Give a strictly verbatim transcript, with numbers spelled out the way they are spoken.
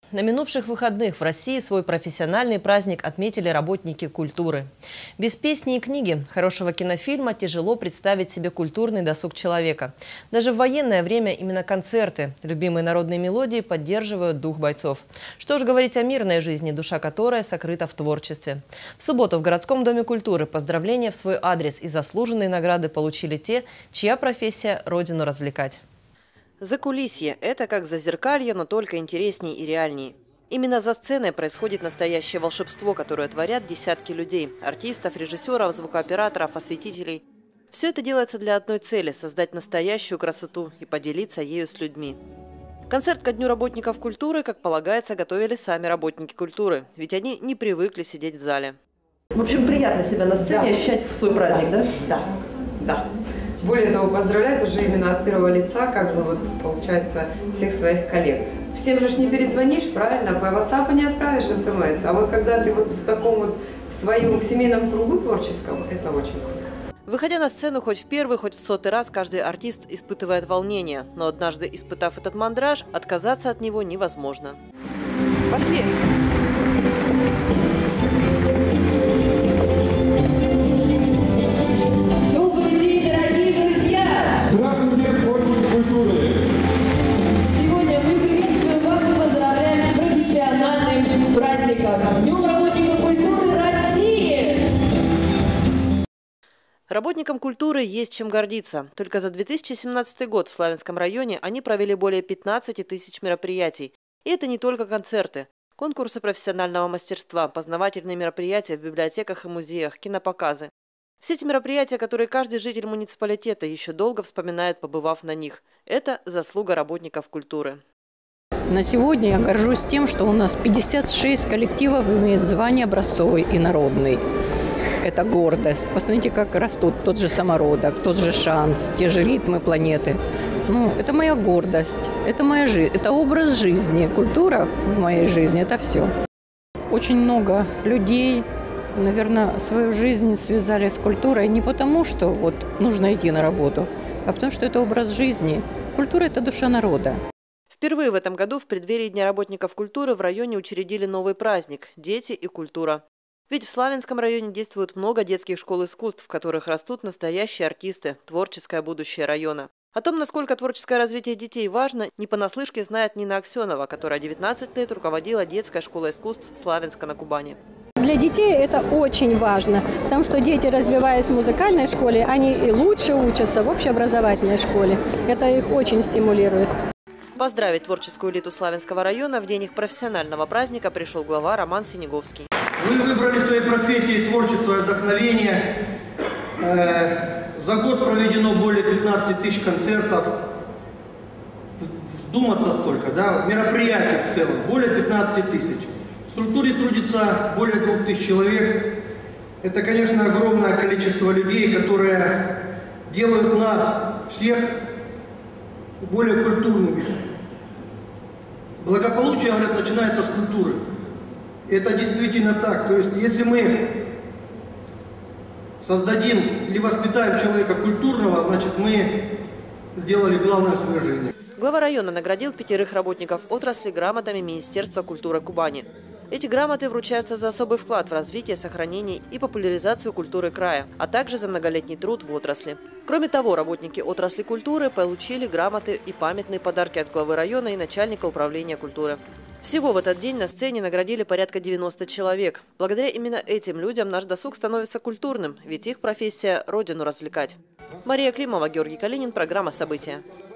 На минувших выходных в России свой профессиональный праздник отметили работники культуры. Без песни и книги, хорошего кинофильма тяжело представить себе культурный досуг человека. Даже в военное время именно концерты, любимые народные мелодии поддерживают дух бойцов. Что ж говорить о мирной жизни, душа которой сокрыта в творчестве. В субботу в городском доме культуры поздравления в свой адрес и заслуженные награды получили те, чья профессия – родину развлекать. Закулисье – это как зазеркалье, но только интереснее и реальнее. Именно за сценой происходит настоящее волшебство, которое творят десятки людей – артистов, режиссеров, звукооператоров, осветителей. Все это делается для одной цели – создать настоящую красоту и поделиться ею с людьми. Концерт ко Дню работников культуры, как полагается, готовили сами работники культуры, ведь они не привыкли сидеть в зале. В общем, приятно себя на сцене да. ощущать в свой праздник, да? Да, да. Более того, поздравлять уже именно от первого лица, как бы вот получается, всех своих коллег. Всем же не перезвонишь, правильно, по WhatsApp не отправишь смс. А вот когда ты вот в таком вот в своем семейном кругу творческом, это очень круто. Выходя на сцену хоть в первый, хоть в сотый раз, каждый артист испытывает волнение. Но однажды, испытав этот мандраж, отказаться от него невозможно. Пошли! Здравствуйте, работники культуры! Сегодня мы приветствуем вас и поздравляем с профессиональным праздником. С Днем работника культуры России! Работникам культуры есть чем гордиться. Только за две тысячи семнадцатый год в Славянском районе они провели более пятнадцати тысяч мероприятий. И это не только концерты. Конкурсы профессионального мастерства, познавательные мероприятия в библиотеках и музеях, кинопоказы. Все эти мероприятия, которые каждый житель муниципалитета еще долго вспоминает, побывав на них. Это заслуга работников культуры. На сегодня я горжусь тем, что у нас пятьдесят шесть коллективов имеют звание образцовый и народный. Это гордость. Посмотрите, как растут тот же самородок, тот же шанс, те же ритмы планеты. Ну, это моя гордость, это моя жизнь, это образ жизни. Культура в моей жизни – это все. Очень много людей, наверное, свою жизнь связали с культурой не потому, что вот нужно идти на работу, а потому что это образ жизни. Культура – это душа народа. Впервые в этом году в преддверии Дня работников культуры в районе учредили новый праздник – «Дети и культура». Ведь в Славянском районе действует много детских школ искусств, в которых растут настоящие артисты, творческое будущее района. О том, насколько творческое развитие детей важно, не понаслышке знает Нина Аксенова, которая девятнадцать лет руководила детской школой искусств Славянска на Кубани. Для детей это очень важно, потому что дети, развиваясь в музыкальной школе, они и лучше учатся в общеобразовательной школе. Это их очень стимулирует. Поздравить творческую элиту Славянского района в день их профессионального праздника пришел глава Роман Синеговский. Вы выбрали своей профессии творчество и вдохновение. За год проведено более пятнадцати тысяч концертов. Вдуматься только, да, мероприятий в целом более пятнадцати тысяч. В структуре трудится более двух тысяч человек. Это, конечно, огромное количество людей, которые делают нас всех более культурными. Благополучие, говорят, начинается с культуры. Это действительно так. То есть, если мы создадим или воспитаем человека культурного, значит, мы сделали главное в своей жизни. Глава района наградил пятерых работников отрасли грамотами Министерства культуры Кубани. Эти грамоты вручаются за особый вклад в развитие, сохранение и популяризацию культуры края, а также за многолетний труд в отрасли. Кроме того, работники отрасли культуры получили грамоты и памятные подарки от главы района и начальника управления культуры. Всего в этот день на сцене наградили порядка девяноста человек. Благодаря именно этим людям наш досуг становится культурным, ведь их профессия – родину развлекать. Мария Климова, Георгий Калинин, программа «События».